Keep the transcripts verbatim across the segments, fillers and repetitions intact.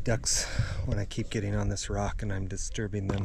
ducks when I keep getting on this rock and I'm disturbing them.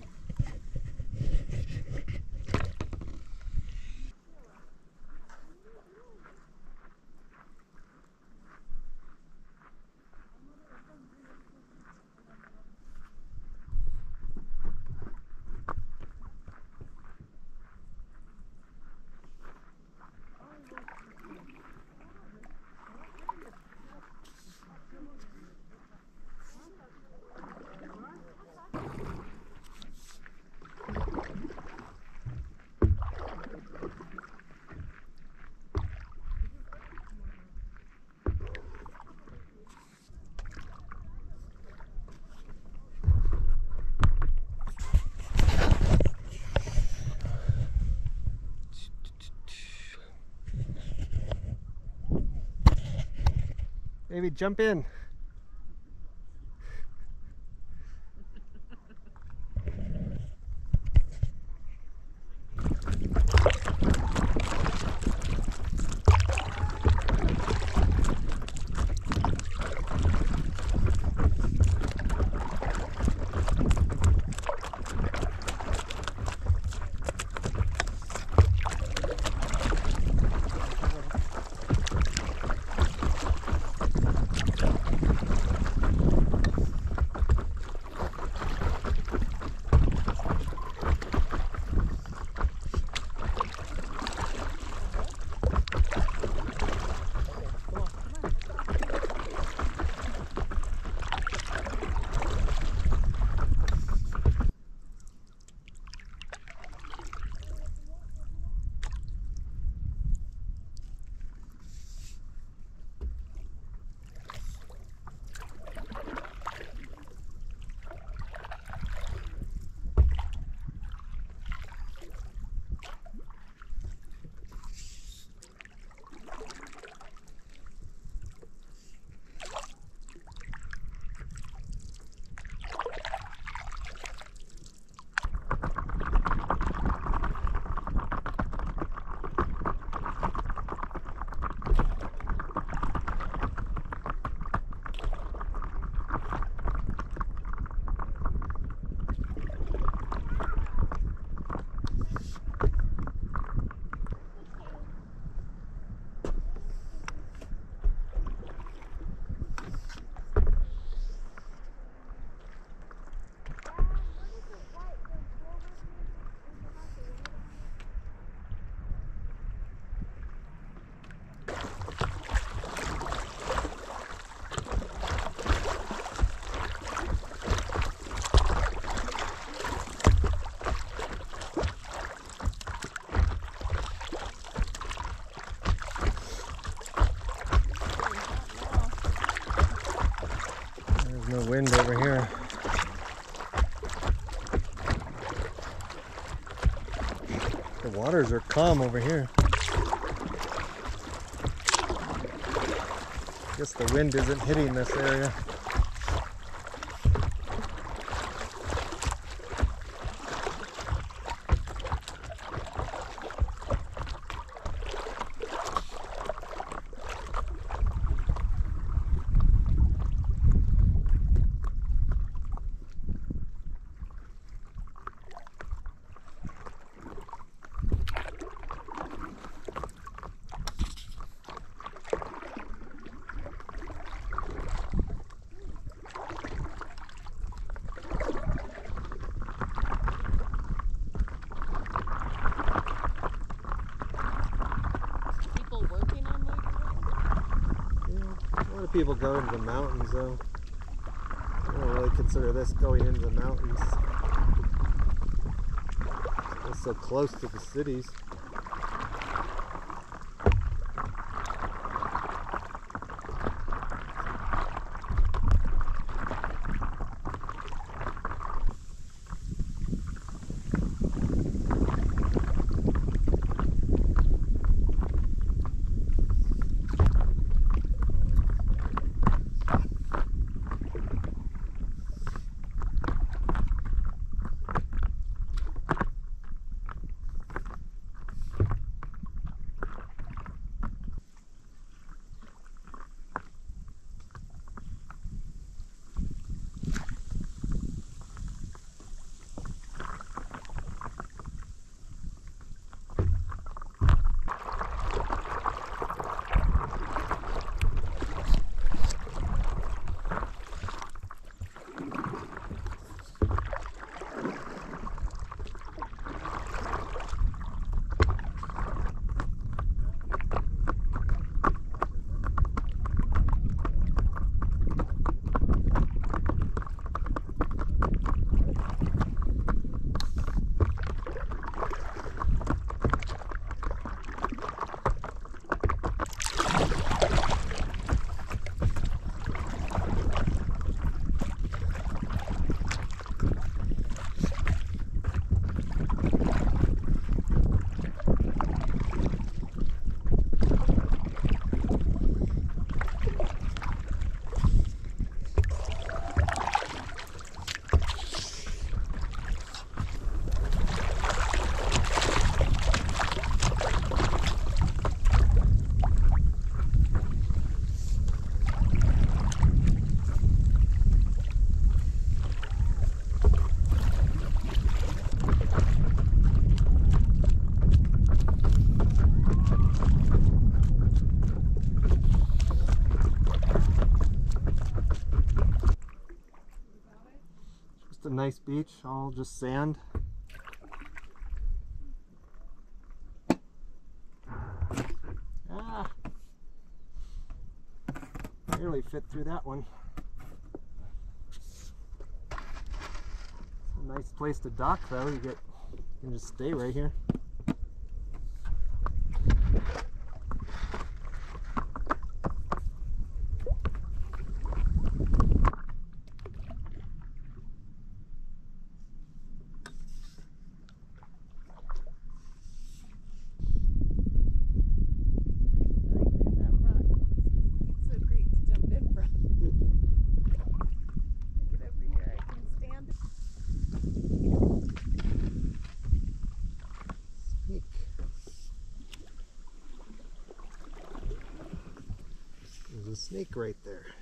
Maybe jump in. No wind over here. The waters are calm over here. Guess the wind isn't hitting this area. People go into the mountains though. I don't really consider this going into the mountains. It's so close to the cities. just a nice beach, all just sand. Ah, barely fit through that one. It's a nice place to dock though. You get, you can just stay right here. There's a snake right there.